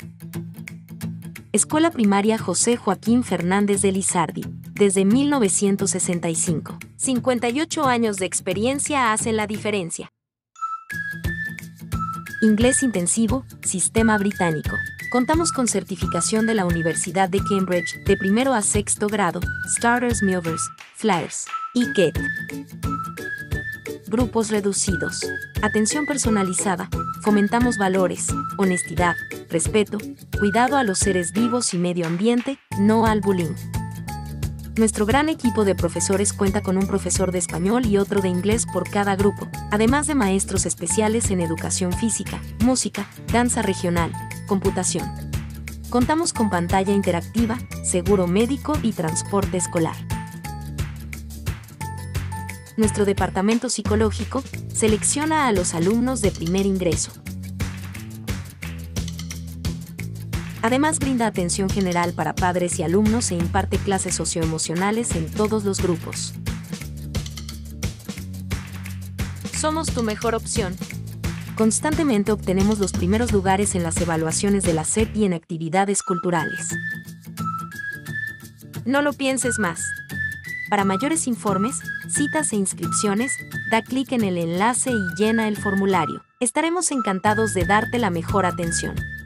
Escuela Primaria José Joaquín Fernández de Lizardi, desde 1965. 58 años de experiencia hacen la diferencia. Inglés intensivo, Sistema Británico. Contamos con certificación de la Universidad de Cambridge, de primero a sexto grado, Starters, Movers, Flyers y KET. Grupos reducidos. Atención personalizada. Fomentamos valores, honestidad, respeto, cuidado a los seres vivos y medio ambiente, no al bullying. Nuestro gran equipo de profesores cuenta con un profesor de español y otro de inglés por cada grupo, además de maestros especiales en educación física, música, danza regional, computación. Contamos con pantalla interactiva, seguro médico y transporte escolar. Nuestro departamento psicológico selecciona a los alumnos de primer ingreso. Además brinda atención general para padres y alumnos e imparte clases socioemocionales en todos los grupos. Somos tu mejor opción. Constantemente obtenemos los primeros lugares en las evaluaciones de la SEP y en actividades culturales. No lo pienses más. Para mayores informes, citas e inscripciones, da clic en el enlace y llena el formulario. Estaremos encantados de darte la mejor atención.